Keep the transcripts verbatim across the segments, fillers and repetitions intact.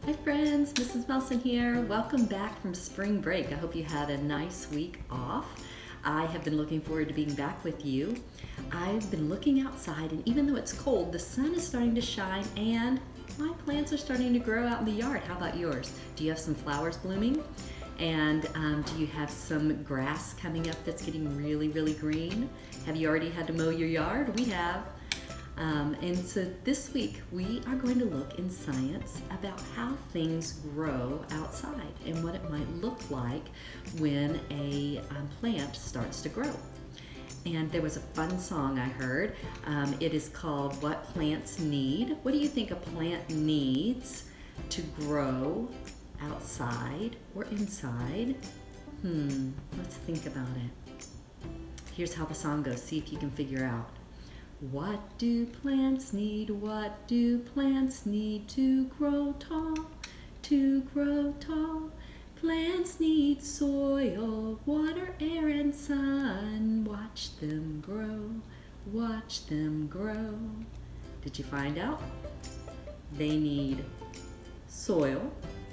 Hi friends, Missus Melson here. Welcome back from spring break. I hope you had a nice week off. I have been looking forward to being back with you. I've been looking outside, and even though it's cold, the sun is starting to shine and my plants are starting to grow out in the yard. How about yours? Do you have some flowers blooming? And um, do you have some grass coming up that's getting really, really green? Have you already had to mow your yard? We have. Um, and so this week we are going to look in science about how things grow outside and what it might look like when a um, plant starts to grow. And there was a fun song I heard. Um, it is called What Plants Need. What do you think a plant needs to grow outside or inside? Hmm, let's think about it. Here's how the song goes. See if you can figure out. What do plants need? What do plants need to grow tall? To grow tall. Plants need soil, water, air, and sun. Watch them grow, watch them grow. Did you find out? They need soil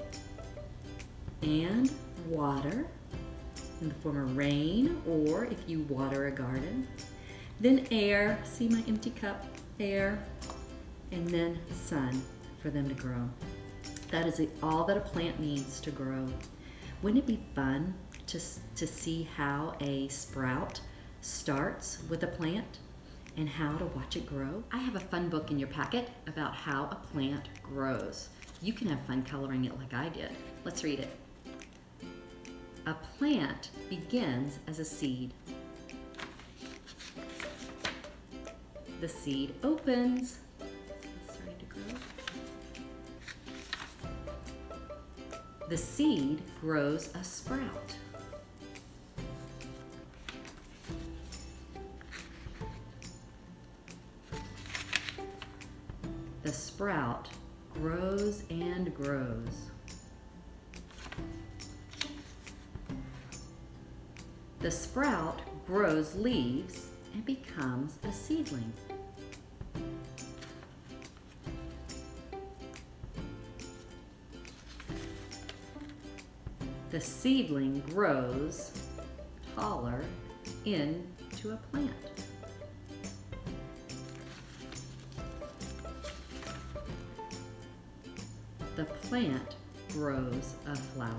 and water in the form of rain, or if you water a garden. Then air, see my empty cup, air, and then sun for them to grow. That is all that a plant needs to grow. Wouldn't it be fun to, to see how a sprout starts with a plant and how to watch it grow? I have a fun book in your packet about how a plant grows. You can have fun coloring it like I did. Let's read it. A plant begins as a seed. The seed opens. It's starting to grow. The seed grows a sprout. The sprout grows and grows. The sprout grows leaves and becomes a seedling. The seedling grows taller into a plant. The plant grows a flower.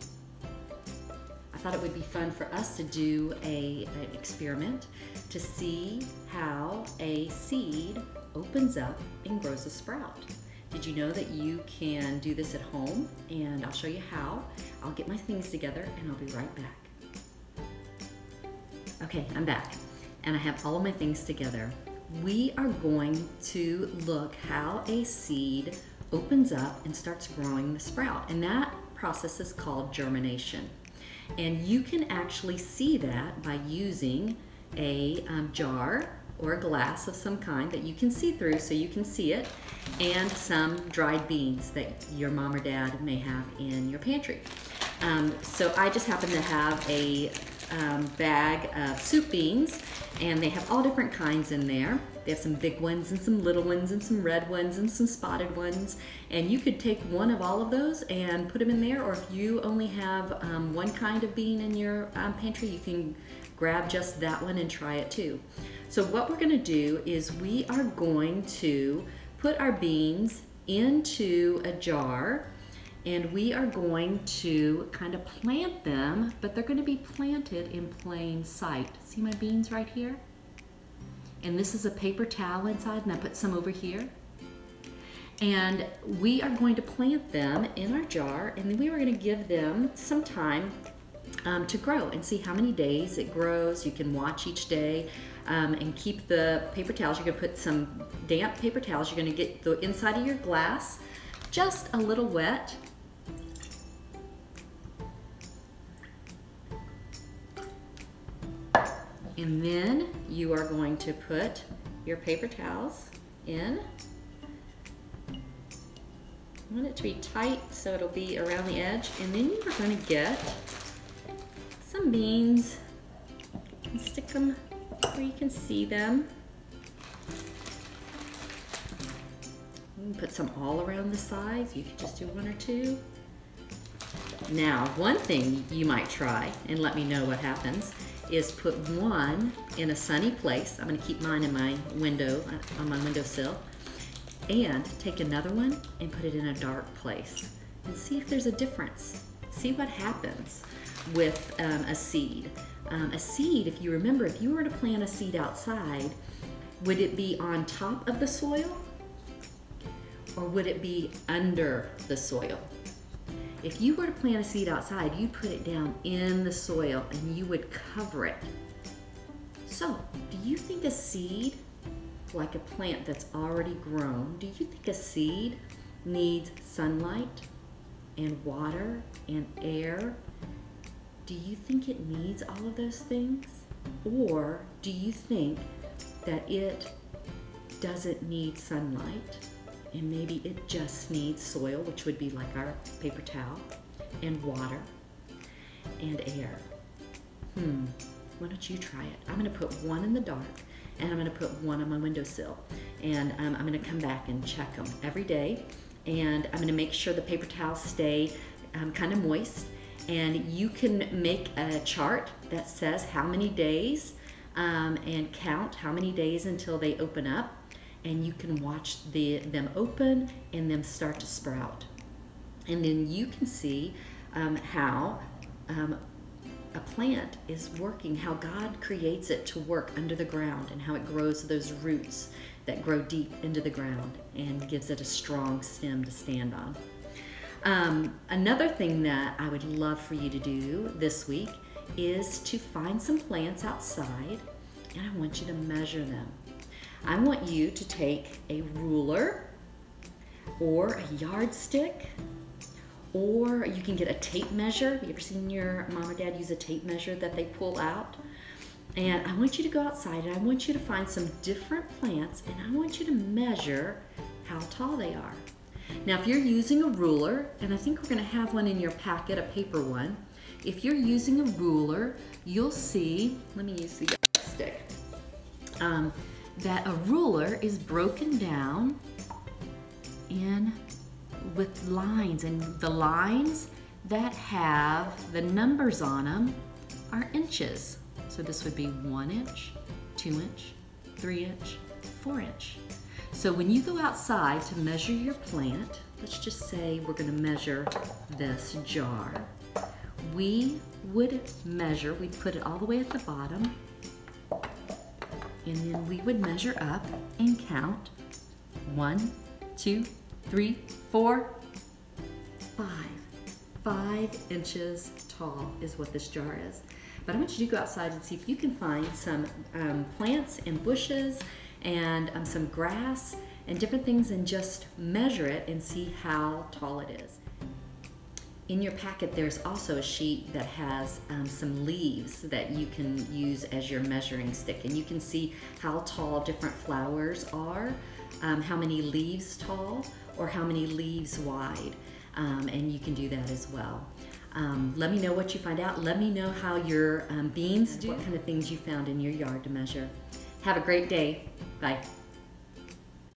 I thought it would be fun for us to do a, an experiment to see how a seed opens up and grows a sprout. Did you know that you can do this at home? And I'll show you how. I'll get my things together and I'll be right back. Okay, I'm back. And I have all of my things together. We are going to look how a seed opens up and starts growing the sprout. And that process is called germination. And you can actually see that by using a um, jar or a glass of some kind that you can see through so you can see it, and some dried beans that your mom or dad may have in your pantry. Um, so I just happen to have a um, bag of soup beans, and they have all different kinds in there. They have some big ones and some little ones and some red ones and some spotted ones, and you could take one of all of those and put them in there, or if you only have um, one kind of bean in your um, pantry, you can grab just that one and try it too. So what we're going to do is we are going to put our beans into a jar, and we are going to kind of plant them, but they're going to be planted in plain sight. See my beans right here? And this is a paper towel inside, and I put some over here. And we are going to plant them in our jar, and then we are going to give them some time um, to grow and see how many days it grows. You can watch each day um, and keep the paper towels. You're going to put some damp paper towels. You're going to get the inside of your glass just a little wet. And then you are going to put your paper towels in. I want it to be tight so it'll be around the edge. And then you are going to get some beans and stick them where you can see them. Put some all around the sides. You could just do one or two. Now, one thing you might try, and let me know what happens, is put one in a sunny place. I'm going to keep mine in my window, on my windowsill, and take another one and put it in a dark place and see if there's a difference. See what happens with um, a seed. Um, a seed, if you remember, if you were to plant a seed outside, would it be on top of the soil or would it be under the soil? If you were to plant a seed outside, you'd put it down in the soil and you would cover it. So, do you think a seed, like a plant that's already grown, do you think a seed needs sunlight and water and air? Do you think it needs all of those things? Or do you think that it doesn't need sunlight and maybe it just needs soil, which would be like our paper towel, and water and air? Hmm, why don't you try it? I'm gonna put one in the dark and I'm gonna put one on my windowsill. And um, I'm gonna come back and check them every day. And I'm gonna make sure the paper towels stay um, kind of moist. And you can make a chart that says how many days um, and count how many days until they open up. And you can watch the, them open and them start to sprout. And then you can see um, how um, a plant is working, how God creates it to work under the ground and how it grows those roots that grow deep into the ground and gives it a strong stem to stand on. Um, another thing that I would love for you to do this week is to find some plants outside and I want you to measure them. I want you to take a ruler or a yardstick, or you can get a tape measure. Have you ever seen your mom or dad use a tape measure that they pull out? And I want you to go outside and I want you to find some different plants and I want you to measure how tall they are. Now, if you're using a ruler, and I think we're gonna have one in your packet, a paper one. If you're using a ruler, you'll see, let me use the yardstick, um, that a ruler is broken down in with lines, and the lines that have the numbers on them are inches. So this would be one inch, two inch, three inch, four inch. So when you go outside to measure your plant, let's just say we're gonna measure this jar. We would measure, we'd put it all the way at the bottom, and then we would measure up and count one, two, three, four, five. Five inches tall is what this jar is. But I want you to go outside and see if you can find some um, plants and bushes and um, some grass and different things and just measure it and see how tall it is. In your packet, there's also a sheet that has um, some leaves that you can use as your measuring stick, and you can see how tall different flowers are, um, how many leaves tall, or how many leaves wide, um, and you can do that as well. Um, let me know what you find out. Let me know how your um, beans do, what kind of things you found in your yard to measure. Have a great day. Bye.